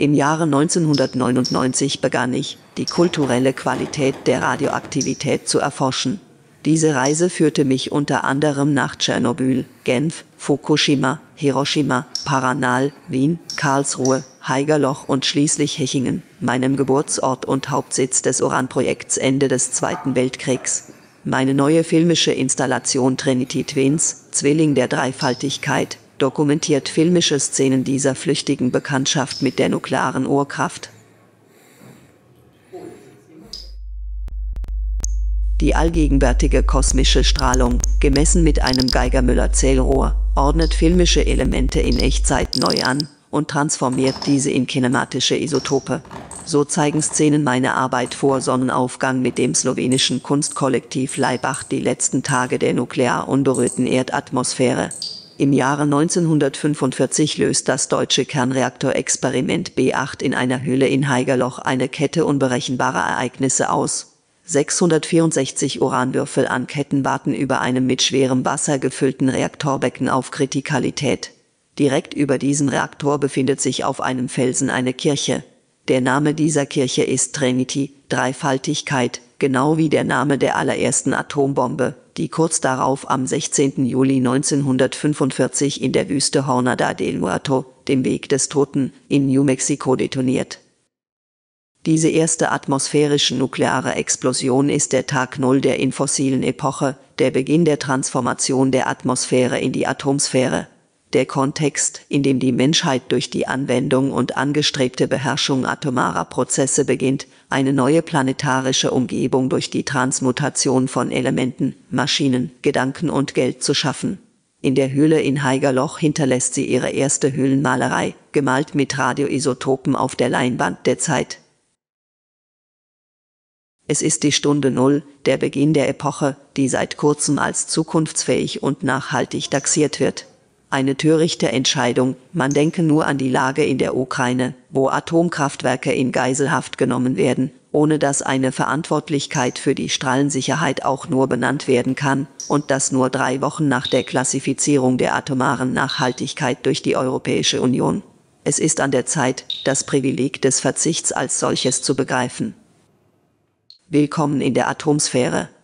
Im Jahre 1999 begann ich, die kulturelle Qualität der Radioaktivität zu erforschen. Diese Reise führte mich unter anderem nach Tschernobyl, Genf, Fukushima, Hiroshima, Paranal, Wien, Karlsruhe, Haigerloch und schließlich Hechingen, meinem Geburtsort und Hauptsitz des Uranprojekts Ende des Zweiten Weltkriegs. Meine neue filmische Installation Trinity Twins, Zwilling der Dreifaltigkeit, dokumentiert filmische Szenen dieser flüchtigen Bekanntschaft mit der nuklearen Urkraft. Die allgegenwärtige kosmische Strahlung, gemessen mit einem Geiger-Müller-Zählrohr, ordnet filmische Elemente in Echtzeit neu an und transformiert diese in kinematische Isotope. So zeigen Szenen meine Arbeit vor Sonnenaufgang mit dem slowenischen Kunstkollektiv Laibach die letzten Tage der nuklear unberührten Erdatmosphäre. Im Jahre 1945 löst das deutsche Kernreaktorexperiment B8 in einer Höhle in Haigerloch eine Kette unberechenbarer Ereignisse aus. 664 Uranwürfel an Ketten warten über einem mit schwerem Wasser gefüllten Reaktorbecken auf Kritikalität. Direkt über diesem Reaktor befindet sich auf einem Felsen eine Kirche. Der Name dieser Kirche ist Trinity, Dreifaltigkeit, genau wie der Name der allerersten Atombombe, die kurz darauf am 16. Juli 1945 in der Wüste Jornada del Muerto, dem Weg des Toten, in New Mexico detoniert. Diese erste atmosphärische nukleare Explosion ist der Tag Null der infossilen Epoche, der Beginn der Transformation der Atmosphäre in die Atomsphäre. Der Kontext, in dem die Menschheit durch die Anwendung und angestrebte Beherrschung atomarer Prozesse beginnt, eine neue planetarische Umgebung durch die Transmutation von Elementen, Maschinen, Gedanken und Geld zu schaffen. In der Höhle in Haigerloch hinterlässt sie ihre erste Höhlenmalerei, gemalt mit Radioisotopen auf der Leinwand der Zeit. Es ist die Stunde Null, der Beginn der Epoche, die seit kurzem als zukunftsfähig und nachhaltig taxiert wird. Eine törichte Entscheidung, man denke nur an die Lage in der Ukraine, wo Atomkraftwerke in Geiselhaft genommen werden, ohne dass eine Verantwortlichkeit für die Strahlensicherheit auch nur benannt werden kann, und das nur 3 Wochen nach der Klassifizierung der atomaren Nachhaltigkeit durch die Europäische Union. Es ist an der Zeit, das Privileg des Verzichts als solches zu begreifen. Willkommen in der Atomsphäre.